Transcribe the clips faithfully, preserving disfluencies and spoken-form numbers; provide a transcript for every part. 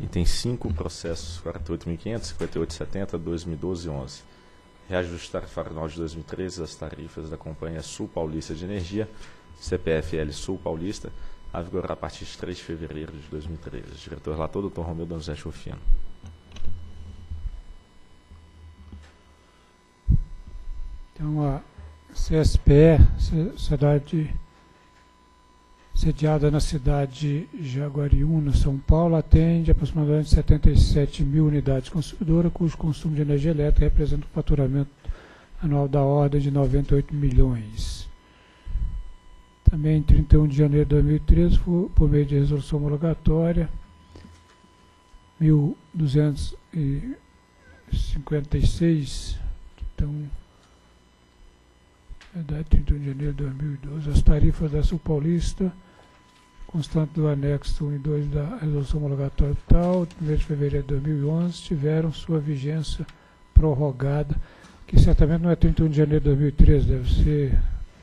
tem cinco processos, quarenta e oito mil e quinhentos, cinquenta e oito mil e setenta, dois mil e doze e onze. Reajuste tarifário anual de dois mil e treze das tarifas da Companhia Sul Paulista de Energia, C P F L Sul Paulista, a vigorar a partir de três de fevereiro de dois mil e treze. Diretor relator, doutor Romeu Donizete Rufino. Então, a C S P E, Sociedade sediada na cidade de Jaguariúna, São Paulo, atende aproximadamente setenta e sete mil unidades consumidoras, cujo consumo de energia elétrica representa um faturamento anual da ordem de noventa e oito milhões. Também em trinta e um de janeiro de dois mil e treze, por meio de resolução homologatória mil duzentos e cinquenta e seis, então, verdade, trinta e um de janeiro de dois mil e doze, as tarifas da Sul Paulista, constante do anexo um e dois da resolução homologatória tal, primeiro de fevereiro de dois mil e onze, tiveram sua vigência prorrogada, que certamente não é trinta e um de janeiro de dois mil e treze, deve ser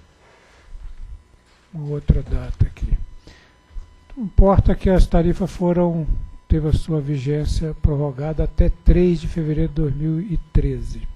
uma outra data aqui. Então, importa que as tarifas foram, teve a sua vigência prorrogada até três de fevereiro de dois mil e treze.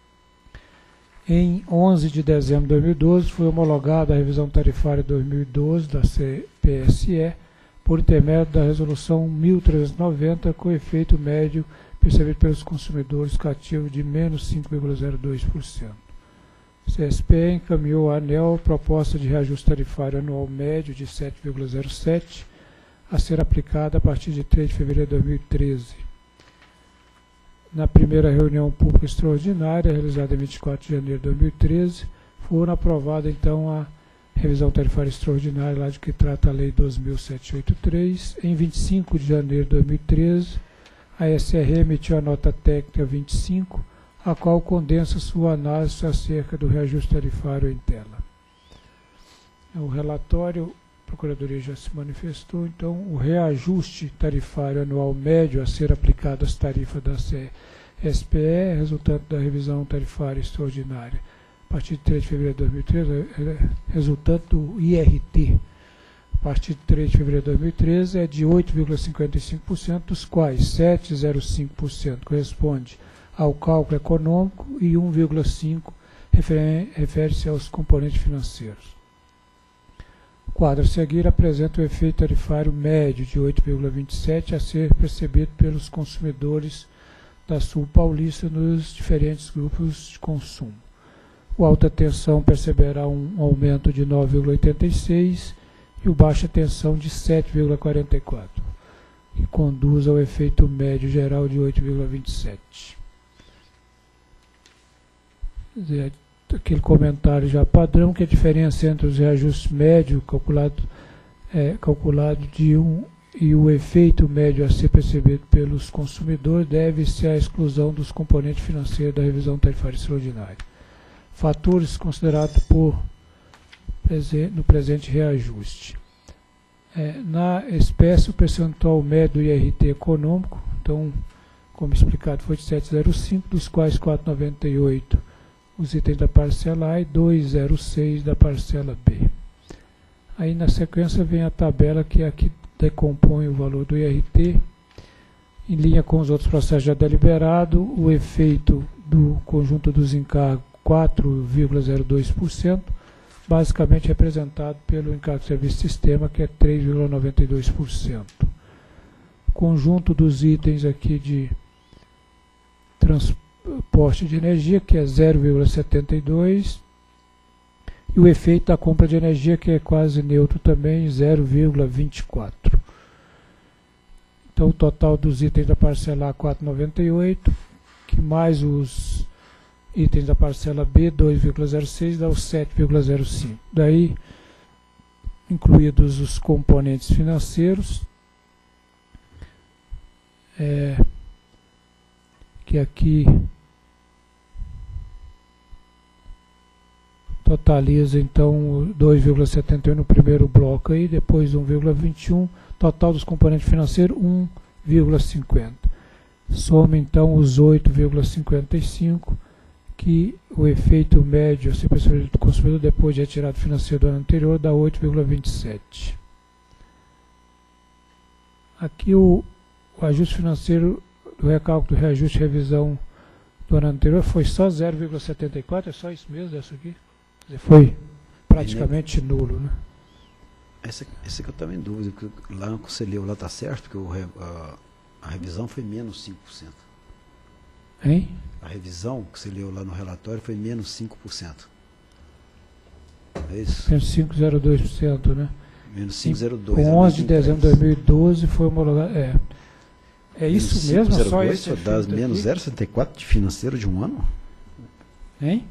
Em onze de dezembro de dois mil e doze, foi homologada a revisão tarifária dois mil e doze da C P S E, por intermédio da resolução mil trezentos e noventa, com efeito médio percebido pelos consumidores cativo de menos cinco vírgula zero dois por cento. O C S P E encaminhou à ANEEL proposta de reajuste tarifário anual médio de sete vírgula zero sete, a ser aplicada a partir de três de fevereiro de dois mil e treze. Na primeira reunião pública extraordinária, realizada em vinte e quatro de janeiro de dois mil e treze, foram aprovada então a revisão tarifária extraordinária, lá de que trata a Lei doze mil setecentos e oitenta e três. Em vinte e cinco de janeiro de dois mil e treze, a S R E emitiu a nota técnica vinte e cinco, a qual condensa sua análise acerca do reajuste tarifário em tela. O relatório, a Procuradoria já se manifestou, então o reajuste tarifário anual médio a ser aplicado às tarifas da C S P E, resultante da revisão tarifária extraordinária, a partir de três de fevereiro de dois mil e treze, resultante do I R T, a partir de três de fevereiro de dois mil e treze, é de oito vírgula cinquenta e cinco por cento, dos quais sete vírgula zero cinco por cento corresponde ao cálculo econômico e um vírgula cinco por cento refere-se aos componentes financeiros. O quadro a seguir apresenta o efeito tarifário médio de oito vírgula vinte e sete a ser percebido pelos consumidores da Sul Paulista nos diferentes grupos de consumo. O alta tensão perceberá um aumento de nove vírgula oitenta e seis e o baixa tensão de sete vírgula quarenta e quatro, que conduz ao efeito médio geral de oito vírgula vinte e sete. Quer dizer, aquele comentário já padrão, que a diferença entre os reajustes médios calculado, é, calculado de um e o efeito médio a ser percebido pelos consumidores deve-se à exclusão dos componentes financeiros da revisão tarifária extraordinária. Fatores considerados por, no presente reajuste. É, na espécie, o percentual médio do I R T econômico, então, como explicado, foi de sete vírgula zero cinco, dos quais quatro vírgula noventa e oito os itens da parcela A e dois vírgula zero seis da parcela B. Aí na sequência vem a tabela que aqui decompõe o valor do I R T, em linha com os outros processos já deliberados, o efeito do conjunto dos encargos quatro vírgula zero dois por cento, basicamente representado pelo encargo de serviço de sistema, que é três vírgula noventa e dois por cento. Conjunto dos itens aqui de transporte, poste de energia, que é zero vírgula setenta e dois, e o efeito da compra de energia, que é quase neutro também, zero vírgula vinte e quatro. Então, o total dos itens da parcela A, quatro vírgula noventa e oito, que mais os itens da parcela B, dois vírgula zero seis, dá os sete vírgula zero cinco. Daí, incluídos os componentes financeiros, é, que aqui totaliza então dois vírgula setenta e um no primeiro bloco aí, depois um vírgula vinte e um, total dos componentes financeiros um vírgula cinquenta. Soma então os oito vírgula cinquenta e cinco, que o efeito médio a ser percebido do consumidor depois de retirado financeiro do ano anterior dá oito vírgula vinte e sete. Aqui o o ajuste financeiro do recálculo do reajuste de revisão do ano anterior foi só zero vírgula setenta e quatro, é só isso mesmo, essa aqui? Quer dizer, foi praticamente nulo, né? Essa, essa que eu estava em dúvida, porque lá que você leu lá está certo, porque o, a, a revisão foi menos cinco por cento. Hein? A revisão que você leu lá no relatório foi menos cinco por cento. É isso? Menos cinco vírgula zero dois por cento, né? Menos cinco vírgula zero dois por cento. Com onze de dezembro de dois mil e doze foi homologado. É, é isso mesmo? Só esse só dá menos zero vírgula sessenta e quatro de financeiro de um ano? Hein?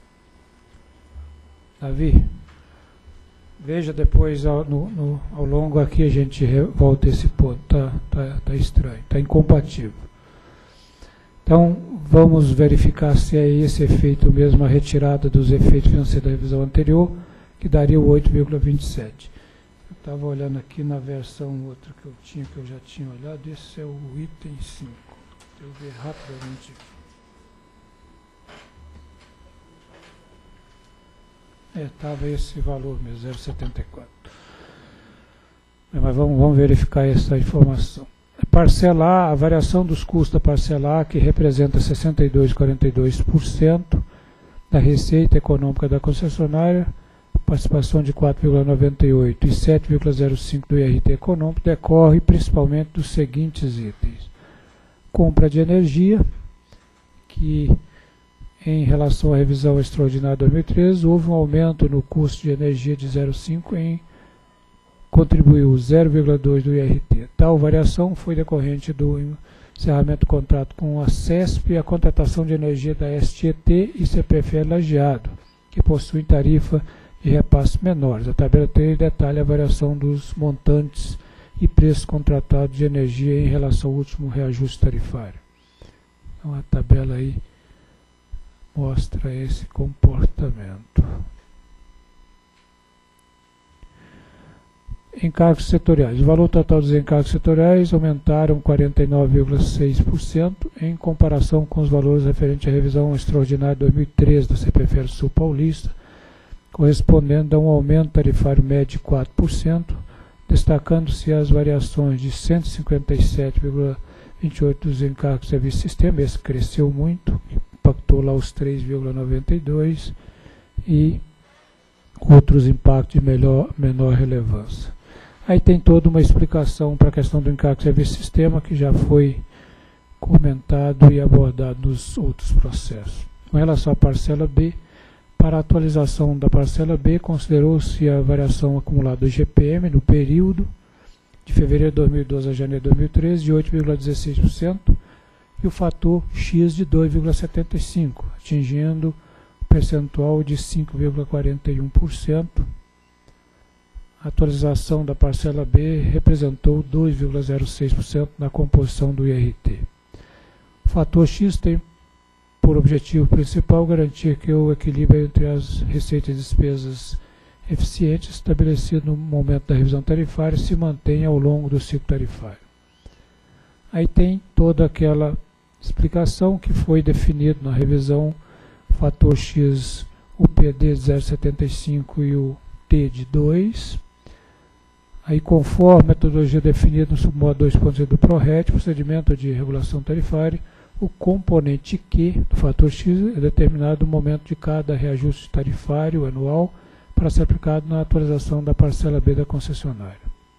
Davi? Veja depois ao, no, no, ao longo aqui a gente volta a esse ponto. Tá, tá, tá estranho, tá incompatível. Então vamos verificar se é esse efeito mesmo, a retirada dos efeitos financeiros da revisão anterior, que daria o oito vírgula vinte e sete. Eu estava olhando aqui na versão outra que eu tinha, que eu já tinha olhado, esse é o item cinco. Deixa eu ver rapidamente. É, estava esse valor mesmo, zero vírgula setenta e quatro. Mas vamos, vamos verificar essa informação. Parcela A, a variação dos custos da parcela A, que representa sessenta e dois vírgula quarenta e dois por cento da receita econômica da concessionária, participação de quatro vírgula noventa e oito por cento e sete vírgula zero cinco por cento do I R T econômico, decorre principalmente dos seguintes itens. Compra de energia, que em relação à revisão extraordinária de dois mil e treze, houve um aumento no custo de energia de zero vírgula cinco por cento em contribuiu zero vírgula dois por cento do I R T. Tal variação foi decorrente do encerramento do contrato com a CESP e a contratação de energia da S T E T e C P F L Lajeado, que possuem tarifa de repasses menores. A tabela três detalha a variação dos montantes e preços contratados de energia em relação ao último reajuste tarifário. Então a tabela aí mostra esse comportamento. Encargos setoriais. O valor total dos encargos setoriais aumentaram quarenta e nove vírgula seis por cento em comparação com os valores referentes à revisão extraordinária de dois mil e treze da C P F L Sul Paulista, correspondendo a um aumento tarifário médio de quatro por cento, destacando-se as variações de cento e cinquenta e sete vírgula vinte e oito por cento dos encargos de serviço sistema, esse cresceu muito, impactou lá os três vírgula noventa e dois por cento, e outros impactos de melhor, menor relevância. Aí tem toda uma explicação para a questão do encargo de serviço sistema, que já foi comentado e abordado nos outros processos. Com relação à parcela B, para a atualização da parcela B, considerou-se a variação acumulada do I G P M no período de fevereiro de dois mil e doze a janeiro de dois mil e treze de oito vírgula dezesseis por cento e o fator X de dois vírgula setenta e cinco por cento, atingindo o percentual de cinco vírgula quarenta e um por cento. A atualização da parcela B representou dois vírgula zero seis por cento na composição do I R T. O fator X tem por objetivo principal garantir que o equilíbrio entre as receitas e despesas eficientes estabelecido no momento da revisão tarifária se mantenha ao longo do ciclo tarifário. Aí tem toda aquela explicação que foi definido na revisão, o fator X, o P D de zero vírgula setenta e cinco e o T de dois. Aí, conforme a metodologia definida no submodo dois ponto zero do PRORET, procedimento de regulação tarifária, o componente Q do fator X é determinado no momento de cada reajuste tarifário anual para ser aplicado na atualização da parcela B da concessionária.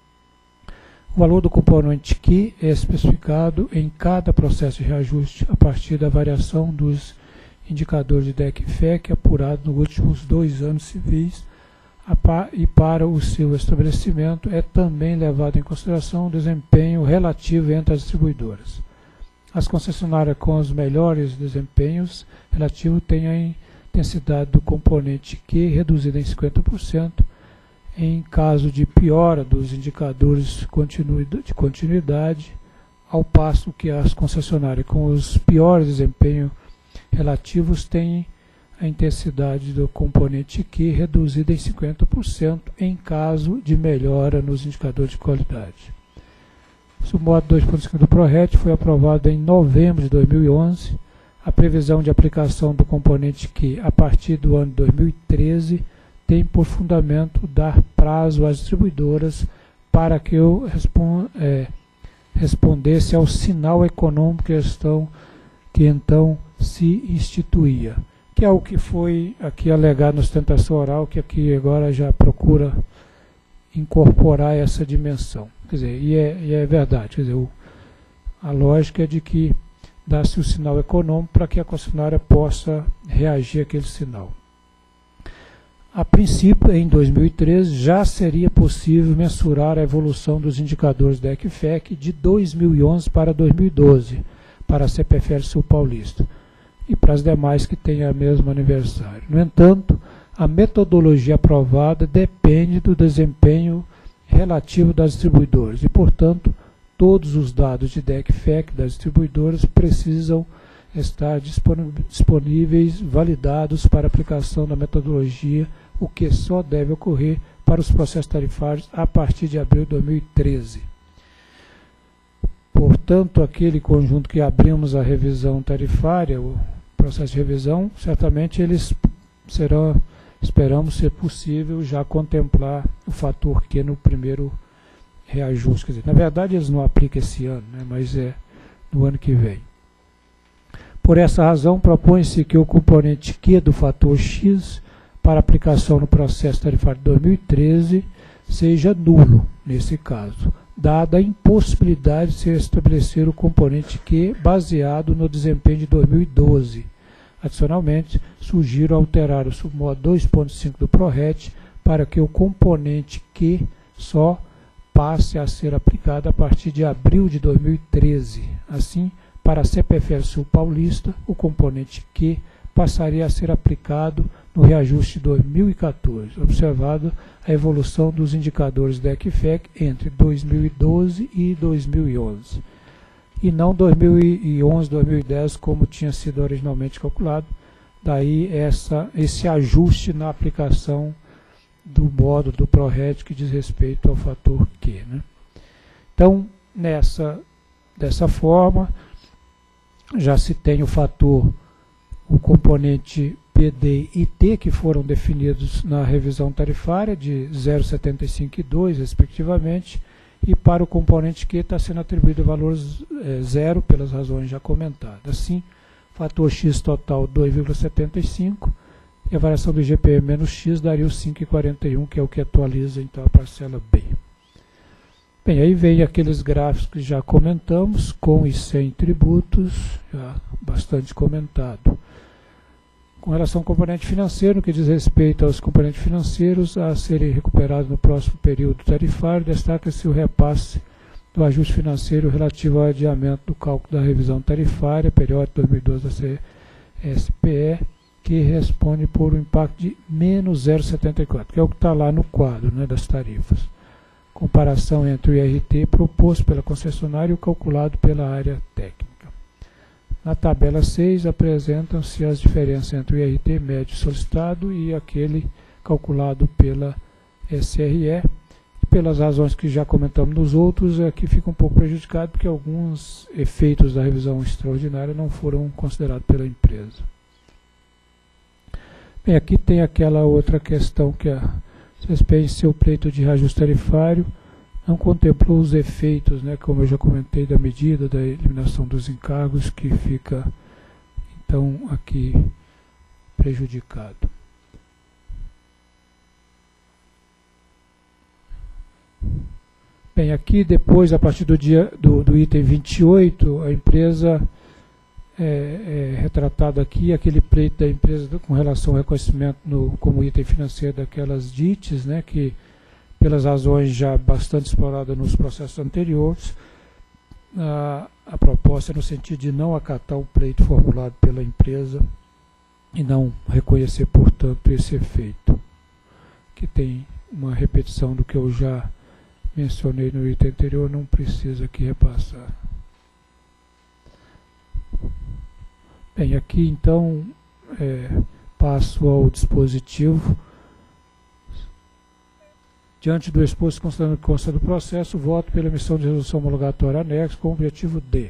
O valor do componente Q é especificado em cada processo de reajuste a partir da variação dos indicadores de D E C e F E C apurado nos últimos dois anos civis, e para o seu estabelecimento é também levado em consideração o desempenho relativo entre as distribuidoras. As concessionárias com os melhores desempenhos relativos têm a intensidade do componente Q reduzida em cinquenta por cento, em caso de piora dos indicadores de continuidade, ao passo que as concessionárias com os piores desempenhos relativos têm a intensidade do componente Q reduzida em cinquenta por cento em caso de melhora nos indicadores de qualidade. O submodo dois ponto cinco do PRORET foi aprovado em novembro de dois mil e onze. A previsão de aplicação do componente Q a partir do ano dois mil e treze tem por fundamento dar prazo às distribuidoras para que o, é, respondesse ao sinal econômico que, estão, que então se instituía, que é o que foi aqui alegado na sustentação oral, que aqui agora já procura incorporar essa dimensão. Quer dizer, e é, e é verdade, quer dizer, o, a lógica é de que dá-se o sinal econômico para que a concessionária possa reagir àquele sinal. A princípio, em dois mil e treze, já seria possível mensurar a evolução dos indicadores da E C F E C de dois mil e onze para dois mil e doze, para a C P F L Sul Paulista, e para as demais que têm o mesmo aniversário. No entanto, a metodologia aprovada depende do desempenho relativo das distribuidoras e, portanto, todos os dados de D E C F E C das distribuidoras precisam estar disponíveis, validados para aplicação da metodologia, o que só deve ocorrer para os processos tarifários a partir de abril de dois mil e treze. Portanto, aquele conjunto que abrimos a revisão tarifária, o processo de revisão, certamente eles serão, esperamos ser possível já contemplar o fator Q no primeiro reajuste. Quer dizer, na verdade, eles não aplicam esse ano, né, mas é no ano que vem. Por essa razão, propõe-se que o componente Q do fator X para aplicação no processo tarifário de dois mil e treze seja nulo, nesse caso, dada a impossibilidade de se estabelecer o componente Q baseado no desempenho de dois mil e doze. Adicionalmente, sugiro alterar o submodo dois ponto cinco do PRORET para que o componente Q só passe a ser aplicado a partir de abril de dois mil e treze. Assim, para a C P F L Sul Paulista, o componente Q passaria a ser aplicado no reajuste de dois mil e quatorze, observado a evolução dos indicadores da E C F E C entre dois mil e doze e dois mil e onze, e não dois mil e onze, dois mil e dez, como tinha sido originalmente calculado. Daí essa, esse ajuste na aplicação do módulo do PRORET que diz respeito ao fator Q, né? Então, nessa, dessa forma, já se tem o fator, o componente P D e T, que foram definidos na revisão tarifária de zero vírgula setenta e cinco e dois, respectivamente, e para o componente Q está sendo atribuído valor é, zero, pelas razões já comentadas. Assim, fator X total dois vírgula setenta e cinco, e a variação do I G P M menos X daria o cinco vírgula quarenta e um, que é o que atualiza então a parcela B. Bem, aí vem aqueles gráficos que já comentamos, com e sem tributos, já bastante comentado. Com relação ao componente financeiro, no que diz respeito aos componentes financeiros a serem recuperados no próximo período tarifário, destaca-se o repasse do ajuste financeiro relativo ao adiamento do cálculo da revisão tarifária, periódico dois mil e doze da C S P E, que responde por um impacto de menos zero vírgula setenta e quatro, que é o que está lá no quadro, né, das tarifas. Comparação entre o I R T proposto pela concessionária e o calculado pela área técnica. Na tabela seis apresentam-se as diferenças entre o I R T médio solicitado e aquele calculado pela S R E. Pelas razões que já comentamos nos outros, aqui fica um pouco prejudicado porque alguns efeitos da revisão extraordinária não foram considerados pela empresa. Bem, aqui tem aquela outra questão que a C S P E, em seu pleito de reajuste tarifário, não contemplou os efeitos, né, como eu já comentei, da medida da eliminação dos encargos, que fica, então, aqui prejudicado. Bem, aqui depois, a partir do, dia, do, do item vinte e oito, a empresa, é, é retratado aqui, aquele pleito da empresa com relação ao reconhecimento no, como item financeiro daquelas D I Ts, né, que pelas razões já bastante exploradas nos processos anteriores, a, a proposta é no sentido de não acatar o pleito formulado pela empresa e não reconhecer, portanto, esse efeito, que tem uma repetição do que eu já mencionei no item anterior, não precisa aqui repassar. Bem, aqui então é, passo ao dispositivo. Diante do exposto, considerando que consta do processo, voto pela emissão de resolução homologatória anexo com o objetivo D.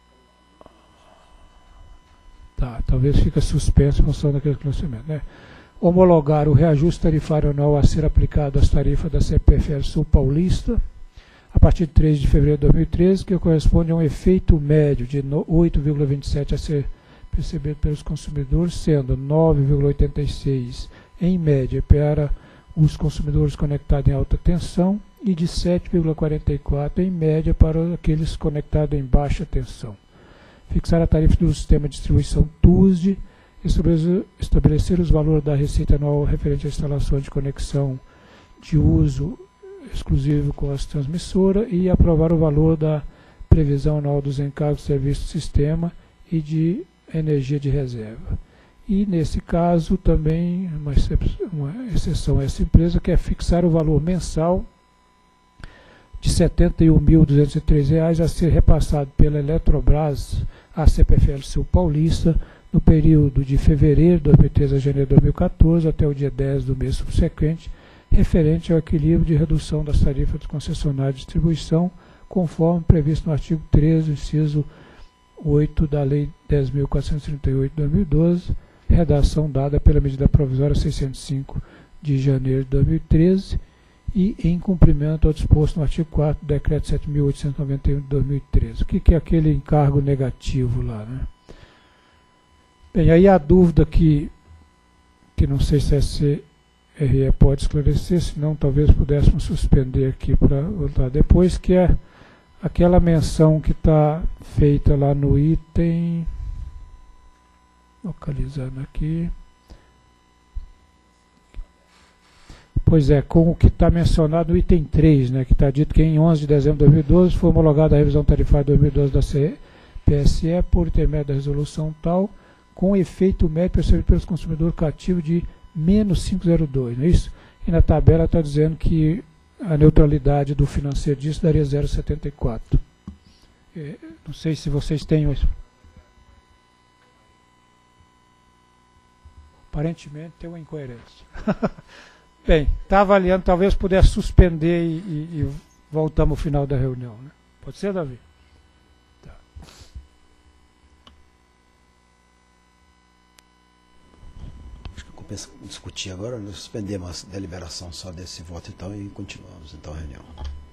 Tá, talvez fique suspenso em função daquele conhecimento, né? homologar o reajuste tarifário anual a ser aplicado às tarifas da C P F L Sul Paulista, a partir de três de fevereiro de dois mil e treze, que corresponde a um efeito médio de oito vírgula vinte e sete a ser percebido pelos consumidores, sendo nove vírgula oitenta e seis em média para os consumidores conectados em alta tensão e de sete vírgula quarenta e quatro em média para aqueles conectados em baixa tensão. Fixar a tarifa do sistema de distribuição T U S D, estabelecer, estabelecer os valores da receita anual referente à instalação de conexão de uso exclusivo com as transmissoras e aprovar o valor da previsão anual dos encargos de serviço do sistema e de energia de reserva. E, nesse caso, também uma, uma exceção a essa empresa, que é fixar o valor mensal de setenta e um mil duzentos e treze reais a ser repassado pela Eletrobras à C P F L Sul Paulista no período de fevereiro de dois mil e treze a janeiro de dois mil e quatorze até o dia dez do mês subsequente, referente ao equilíbrio de redução das tarifas dos concessionários de distribuição, conforme previsto no artigo treze, inciso oito da Lei dez mil quatrocentos e trinta e oito de dois mil e doze, redação dada pela medida provisória seiscentos e cinco de janeiro de dois mil e treze e em cumprimento ao disposto no artigo quatro do decreto sete mil oitocentos e noventa e um de dois mil e treze. O que, que é aquele encargo negativo lá, né? Bem, aí a dúvida que, que não sei se a C R E pode esclarecer, senão talvez pudéssemos suspender aqui para voltar depois, que é aquela menção que está feita lá no item, localizando aqui, pois é, com o que está mencionado no item três, né, que está dito que em onze de dezembro de dois mil e doze foi homologada a revisão tarifária de dois mil e doze da C P S E por intermédio da resolução tal, com efeito médio percebido pelos consumidores cativos de menos cinco vírgula zero dois, não é isso? E na tabela está dizendo que a neutralidade do financeiro disso daria zero vírgula setenta e quatro. É, não sei se vocês têm isso. Aparentemente tem uma incoerência. Bem, está avaliando, talvez pudesse suspender e, e, e voltamos ao final da reunião, né? Pode ser, Davi? Tá. Acho que compensa discutir agora, nós suspendemos a deliberação só desse voto então e continuamos então a reunião.